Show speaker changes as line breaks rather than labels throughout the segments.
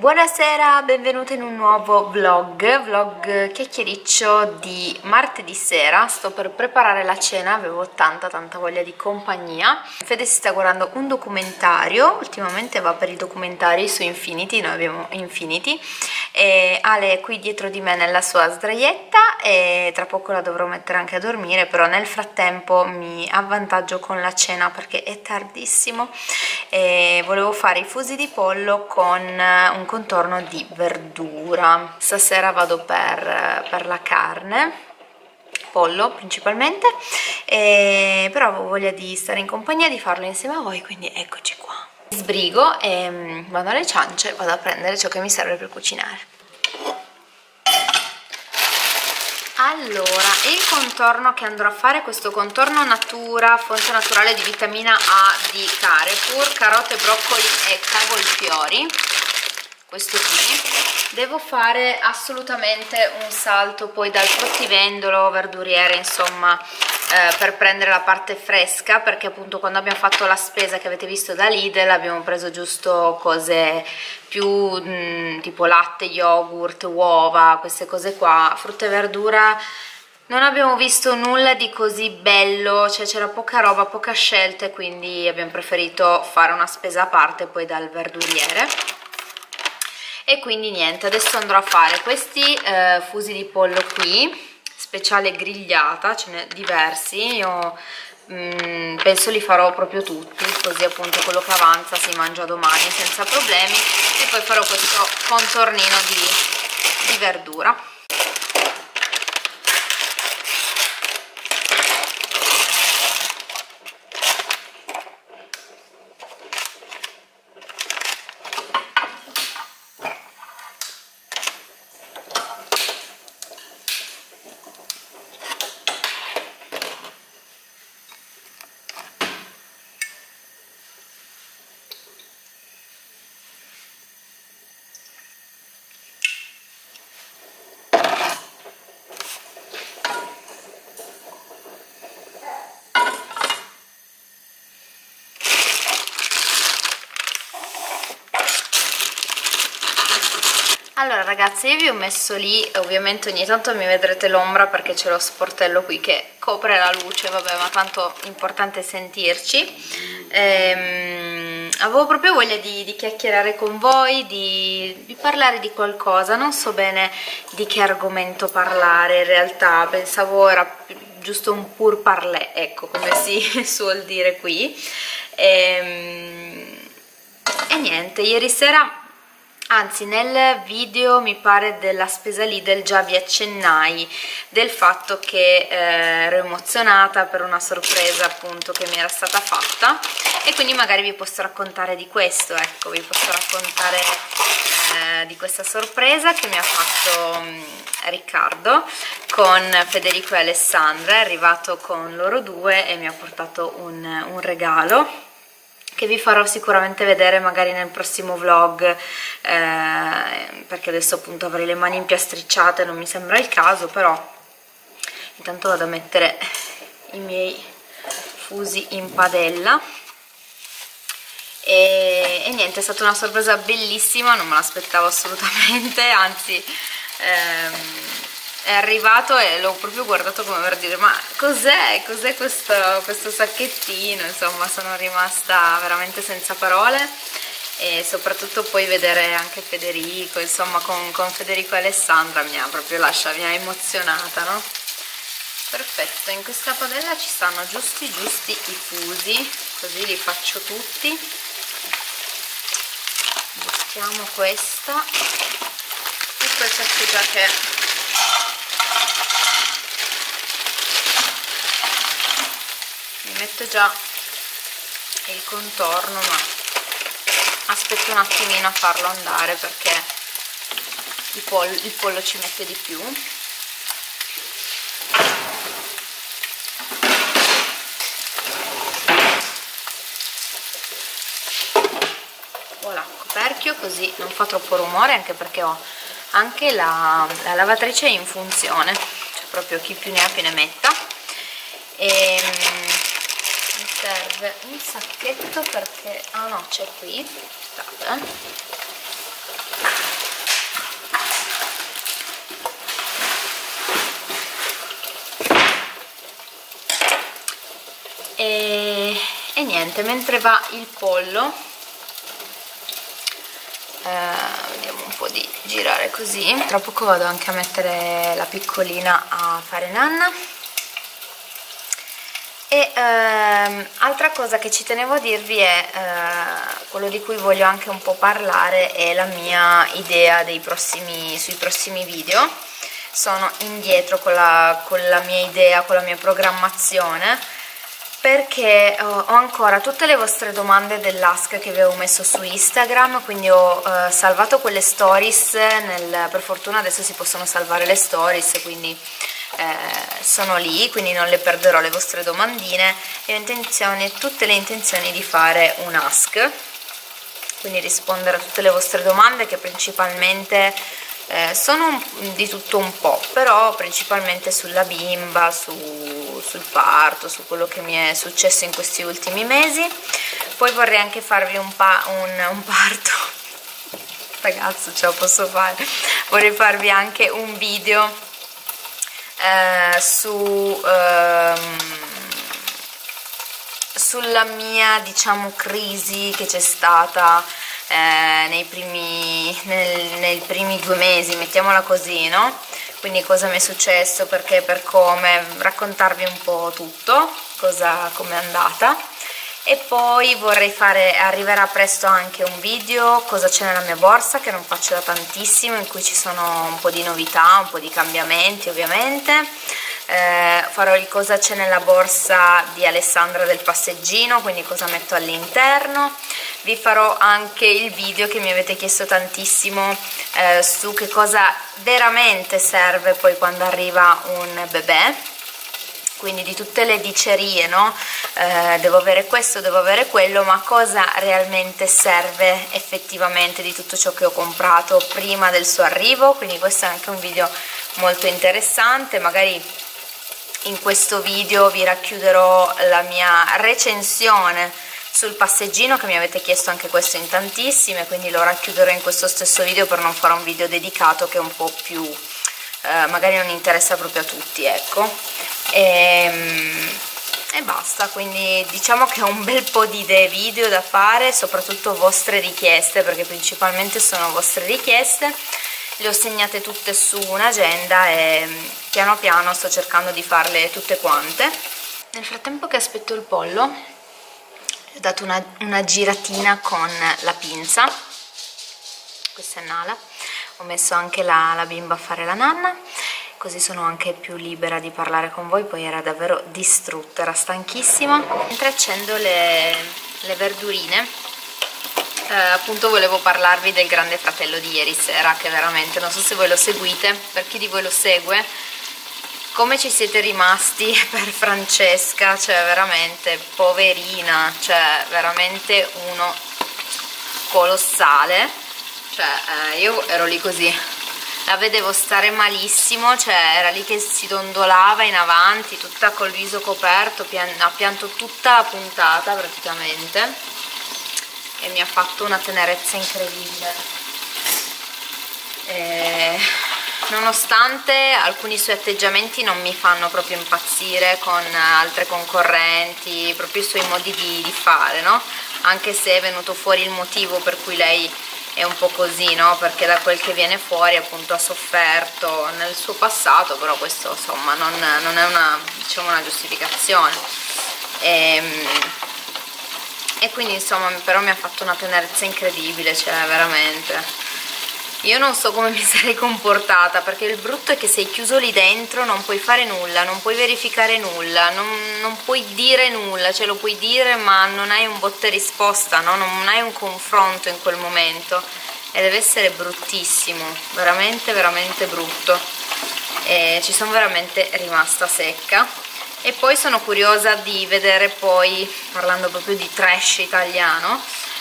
Buonasera, benvenuta in un nuovo vlog chiacchiericcio di martedì sera. Sto per preparare la cena, avevo tanta voglia di compagnia. Fede si sta guardando un documentario, ultimamente va per i documentari su Infinity, noi abbiamo Infinity, e Ale è qui dietro di me nella sua sdraietta e tra poco la dovrò mettere anche a dormire, però nel frattempo mi avvantaggio con la cena perché è tardissimo e volevo fare i fusi di pollo con un contorno di verdura. Stasera vado per la carne, pollo principalmente, però avevo voglia di stare in compagnia, di farlo insieme a voi, quindi eccoci qua. Sbrigo e vado alle ciance, vado a prendere ciò che mi serve per cucinare. Allora, il contorno che andrò a fare è questo contorno natura, fonte naturale di vitamina A di Carrefour, carote, broccoli e cavolfiori, questo qui. Devo fare assolutamente un salto poi dal fruttivendolo, verduriere, insomma, per prendere la parte fresca, perché appunto quando abbiamo fatto la spesa che avete visto da Lidl abbiamo preso giusto cose più tipo latte, yogurt, uova, queste cose qua. Frutta e verdura non abbiamo visto nulla di così bello, cioè c'era poca roba, poca scelta, quindi abbiamo preferito fare una spesa a parte poi dal verduriere. E quindi niente, adesso andrò a fare questi fusi di pollo qui, speciale grigliata, ce n'è diversi, io penso li farò proprio tutti, così appunto quello che avanza si mangia domani senza problemi, e poi farò questo contornino di verdura. Allora ragazzi, io vi ho messo lì, ovviamente ogni tanto mi vedrete l'ombra perché c'è lo sportello qui che copre la luce, vabbè, ma tanto importante sentirci. Avevo proprio voglia di chiacchierare con voi, di parlare di qualcosa, non so bene di che argomento parlare in realtà, pensavo era giusto un pur parler, ecco, come si suol dire qui. E niente, ieri sera... Anzi, nel video mi pare della spesa Lidl già vi accennai del fatto che ero emozionata per una sorpresa appunto che mi era stata fatta, e quindi magari vi posso raccontare di questo, ecco, vi posso raccontare di questa sorpresa che mi ha fatto Riccardo con Federico e Alessandra. È arrivato con loro due e mi ha portato un regalo che vi farò sicuramente vedere magari nel prossimo vlog, perché adesso appunto avrei le mani impiastricciate, non mi sembra il caso, però intanto vado a mettere i miei fusi in padella. E niente, è stata una sorpresa bellissima, non me l'aspettavo assolutamente, anzi è arrivato e l'ho proprio guardato come per dire ma cos'è questo sacchettino, insomma sono rimasta veramente senza parole, e soprattutto poi vedere anche Federico, insomma con Federico e Alessandra mi ha emozionata, no? Perfetto, in questa padella ci stanno giusti i fusi, così li faccio tutti. Buttiamo questa e poi faccio già che mi metto già il contorno, ma aspetto un attimino a farlo andare perché il pollo ci mette di più. Voilà, coperchio così non fa troppo rumore, anche perché ho anche la lavatrice in funzione, cioè proprio chi più ne ha più ne metta. E mi serve un sacchetto perché... ah no, c'è qui, aspettate. niente, mentre va il pollo, vediamo un po' di girare così. Tra poco vado anche a mettere la piccolina a fare nanna. E altra cosa che ci tenevo a dirvi è quello di cui voglio anche un po' parlare, è la mia idea sui prossimi video. Sono indietro con la mia idea, con la mia programmazione, perché ho ancora tutte le vostre domande dell'ask che vi avevo messo su Instagram, quindi ho salvato quelle stories, per fortuna adesso si possono salvare le stories, quindi sono lì, quindi non le perderò le vostre domandine, e ho tutte le intenzioni di fare un ask, quindi rispondere a tutte le vostre domande, che principalmente sono di tutto un po', però principalmente sulla bimba, sul parto, su quello che mi è successo in questi ultimi mesi. Poi vorrei anche farvi un parto, ragazzo, ce lo posso fare, vorrei farvi anche un video sulla mia, diciamo, crisi che c'è stata nei primi 2 mesi, mettiamola così, no? Quindi cosa mi è successo, perché, per come, raccontarvi un po' tutto, come è andata. E poi vorrei arriverà presto anche un video cosa c'è nella mia borsa, che non faccio da tantissimo, in cui ci sono un po' di novità, un po' di cambiamenti ovviamente. Farò il cosa c'è nella borsa di Alessandra del passeggino, quindi cosa metto all'interno. Vi farò anche il video che mi avete chiesto tantissimo su che cosa veramente serve poi quando arriva un bebè, quindi di tutte le dicerie, no? Devo avere questo, devo avere quello, ma cosa realmente serve effettivamente di tutto ciò che ho comprato prima del suo arrivo. Quindi questo è anche un video molto interessante. Magari in questo video vi racchiuderò la mia recensione sul passeggino, che mi avete chiesto anche questo in tantissime, quindi lo racchiuderò in questo stesso video per non fare un video dedicato che è un po' più magari non interessa proprio a tutti, ecco. E basta, quindi diciamo che ho un bel po' di idee video da fare, soprattutto vostre richieste, perché principalmente sono vostre richieste. Le ho segnate tutte su un'agenda e piano piano sto cercando di farle tutte quante. Nel frattempo che aspetto il pollo, ho dato una giratina con la pinza. Questa è Nala. Ho messo anche la bimba a fare la nanna, così sono anche più libera di parlare con voi. Poi era davvero distrutta, era stanchissima. Mentre accendo le verdurine, appunto volevo parlarvi del Grande Fratello di ieri sera, che veramente, non so se voi lo seguite, per chi di voi lo segue, come ci siete rimasti per Francesca, cioè veramente poverina, cioè veramente uno colossale, cioè io ero lì così, la vedevo stare malissimo, cioè era lì che si dondolava in avanti, tutta col viso coperto, ha pianto tutta la puntata praticamente, e mi ha fatto una tenerezza incredibile. Nonostante alcuni suoi atteggiamenti non mi fanno proprio impazzire con altre concorrenti, proprio i suoi modi di fare, no? Anche se è venuto fuori il motivo per cui lei è un po' così, no? Perché da quel che viene fuori appunto ha sofferto nel suo passato, però questo insomma non è una, diciamo, una giustificazione. E quindi insomma però mi ha fatto una tenerezza incredibile, cioè veramente io non so come mi sarei comportata, perché il brutto è che sei chiuso lì dentro, non puoi fare nulla, non puoi verificare nulla, non puoi dire nulla, cioè lo puoi dire ma non hai un botta e risposta, no? Non hai un confronto in quel momento, e deve essere bruttissimo, veramente veramente brutto, e ci sono veramente rimasta secca. E poi sono curiosa di vedere poi, parlando proprio di trash italiano,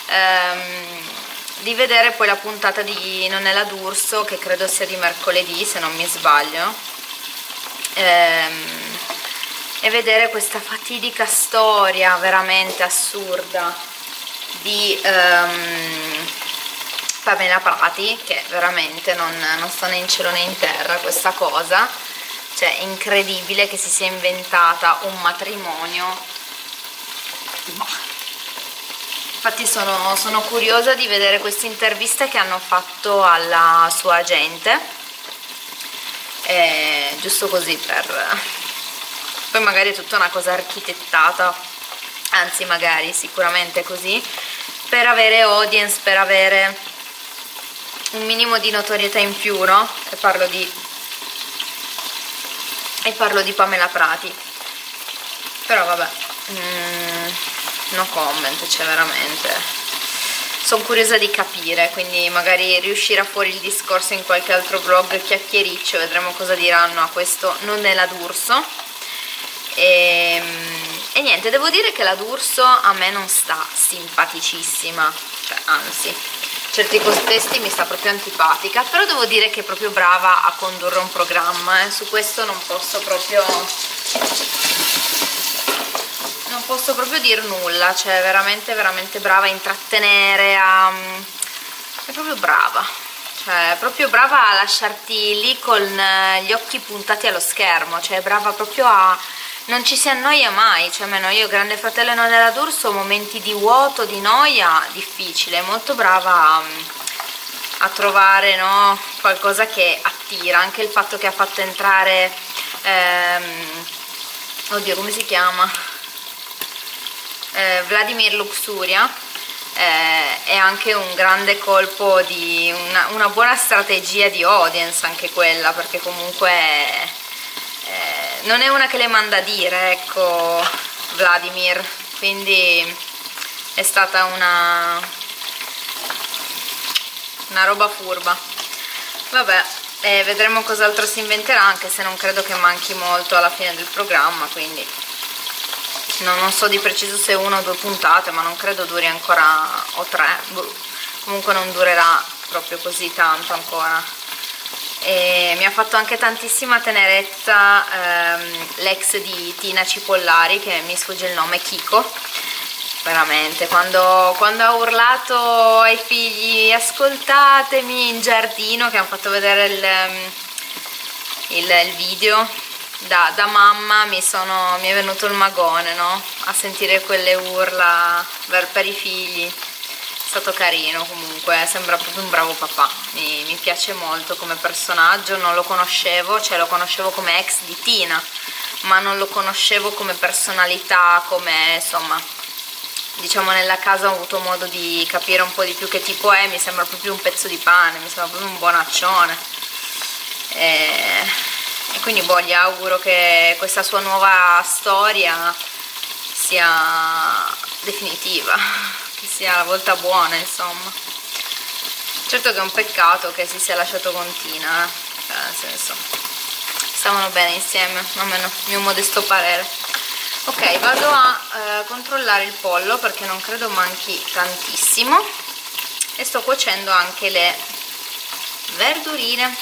di vedere poi la puntata di Nonnella D'Urso, che credo sia di mercoledì se non mi sbaglio, e vedere questa fatidica storia veramente assurda di Pamela Prati, che veramente non sta né in cielo né in terra questa cosa, cioè incredibile che si sia inventata un matrimonio Infatti sono curiosa di vedere queste interviste che hanno fatto alla sua agente, giusto così poi magari è tutta una cosa architettata, anzi magari sicuramente così, per avere audience, per avere un minimo di notorietà in più, no? E parlo di Pamela Prati. Però vabbè, no comment, cioè veramente sono curiosa di capire, quindi magari riuscirà fuori il discorso in qualche altro vlog chiacchiericcio, vedremo cosa diranno a questo non è la D'Urso. E niente, devo dire che la D'Urso a me non sta simpaticissima, cioè anzi certi contesti mi sta proprio antipatica, però devo dire che è proprio brava a condurre un programma, su questo non posso proprio dire nulla, cioè veramente veramente brava a intrattenere, è proprio brava, cioè è proprio brava a lasciarti lì con gli occhi puntati allo schermo, cioè è brava proprio a non ci si annoia mai, cioè almeno io Grande Fratello e Non è la D'Urso, momenti di vuoto, di noia, difficile, è molto brava a trovare, no, qualcosa che attira, anche il fatto che ha fatto entrare, oddio come si chiama, Vladimir Luxuria, è anche un grande colpo di una buona strategia di audience anche quella, perché comunque non è una che le manda a dire, ecco, Vladimir, quindi è stata una roba furba. Vabbè, vedremo cos'altro si inventerà, anche se non credo che manchi molto alla fine del programma, quindi non so di preciso se 1 o 2 puntate, ma non credo duri ancora, o 3, comunque non durerà proprio così tanto ancora. E mi ha fatto anche tantissima tenerezza l'ex di Tina Cipollari, che mi sfugge il nome, Chico, veramente, quando ha urlato ai figli ascoltatemi in giardino, che hanno fatto vedere il video da mamma, mi è venuto il magone, no? A sentire quelle urla per i figli. È stato carino, comunque sembra proprio un bravo papà, mi piace molto come personaggio, non lo conoscevo, cioè lo conoscevo come ex di Tina, ma non lo conoscevo come personalità, come insomma, diciamo nella casa ho avuto modo di capire un po' di più che tipo è, mi sembra proprio un pezzo di pane, mi sembra proprio un bonaccione, e quindi boh, gli auguro che questa sua nuova storia sia definitiva, che sia la volta buona, insomma. Certo che è un peccato che si sia lasciato con Tina, cioè nel senso, stavano bene insieme, almeno mio modesto parere. Ok, vado a controllare il pollo perché non credo manchi tantissimo, e sto cuocendo anche le verdurine.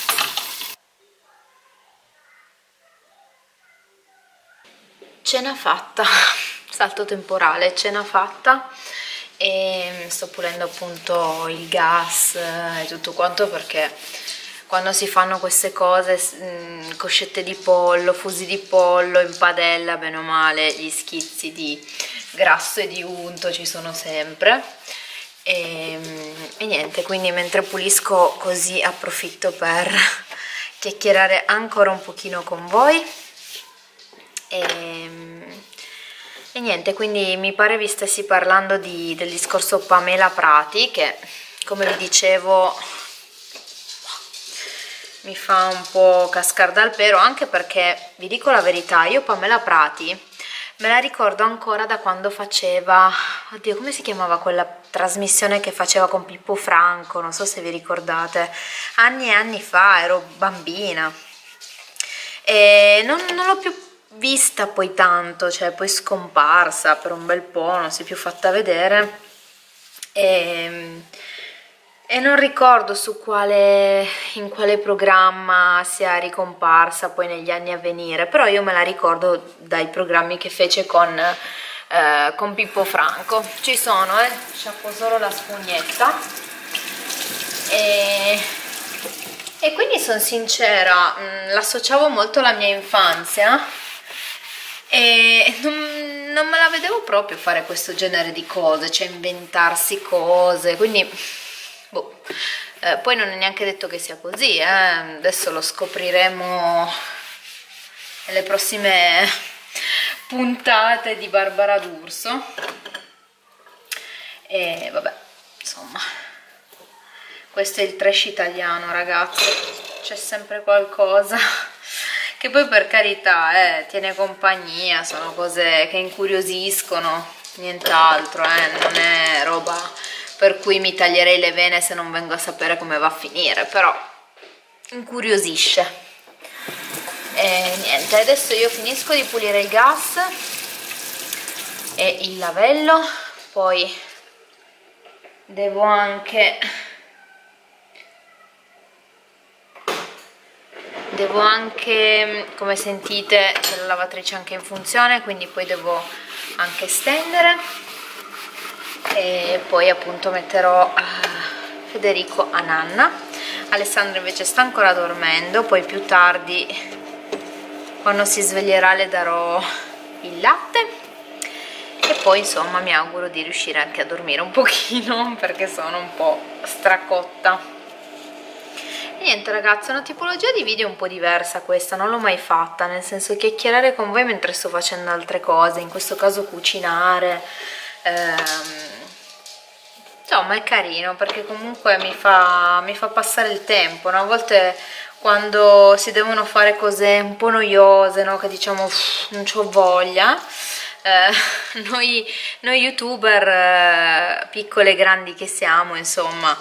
Cena fatta, salto temporale, cena fatta, e sto pulendo appunto il gas e tutto quanto, perché quando si fanno queste cose, coscette di pollo, fusi di pollo in padella, bene o male gli schizzi di grasso e di unto ci sono sempre, e niente, quindi mentre pulisco così approfitto per chiacchierare ancora un pochino con voi. E niente, quindi mi pare vi stessi parlando del discorso Pamela Prati, che come vi dicevo mi fa un po' cascar dal pero, anche perché vi dico la verità, io Pamela Prati me la ricordo ancora da quando faceva, oddio come si chiamava quella trasmissione che faceva con Pippo Franco, non so se vi ricordate, anni e anni fa, ero bambina, e non l'ho più vista poi tanto, cioè poi scomparsa per un bel po', non si è più fatta vedere, e non ricordo in quale programma sia ricomparsa poi negli anni a venire, però io me la ricordo dai programmi che fece con Pippo Franco. Ci sono, sciacquo solo la spugnetta, e quindi sono sincera, l'associavo molto alla mia infanzia, e non me la vedevo proprio fare questo genere di cose, cioè inventarsi cose, quindi boh. Poi non è neanche detto che sia così, adesso lo scopriremo nelle prossime puntate di Barbara D'Urso. E vabbè, insomma, questo è il trash italiano, ragazzi, c'è sempre qualcosa che poi, per carità, tiene compagnia, sono cose che incuriosiscono, nient'altro, non è roba per cui mi taglierei le vene se non vengo a sapere come va a finire, però incuriosisce. E niente, adesso io finisco di pulire il gas e il lavello, poi devo anche come sentite c'è la lavatrice anche in funzione, quindi poi devo anche stendere e poi appunto metterò Federico a nanna. Alessandro invece sta ancora dormendo, poi più tardi quando si sveglierà le darò il latte e poi insomma mi auguro di riuscire anche a dormire un pochino perché sono un po' stracotta. Niente ragazzi, è una tipologia di video un po' diversa questa, non l'ho mai fatta, nel senso chiacchierare con voi mentre sto facendo altre cose, in questo caso cucinare, insomma è carino perché comunque mi fa passare il tempo, no? A volte quando si devono fare cose un po' noiose, no? Che diciamo non c'ho voglia, noi youtuber piccole e grandi che siamo, insomma,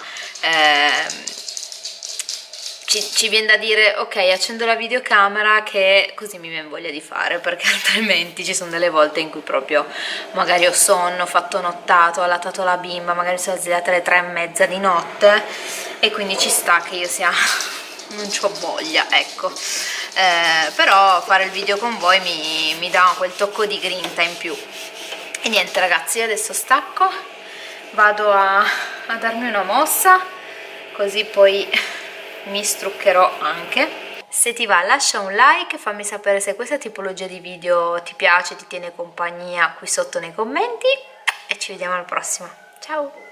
ci viene da dire ok, accendo la videocamera che così mi viene voglia di fare, perché altrimenti ci sono delle volte in cui proprio magari ho sonno, ho fatto nottato, ho allattato la bimba, magari sono svegliata alle 3:30 di notte e quindi ci sta che io sia non c'ho voglia, ecco. Però fare il video con voi mi dà quel tocco di grinta in più. E niente ragazzi, io adesso stacco, vado a darmi una mossa, così poi mi struccherò anche. Se ti va lascia un like, fammi sapere se questa tipologia di video ti piace, ti tiene compagnia qui sotto nei commenti e ci vediamo al prossimo. Ciao!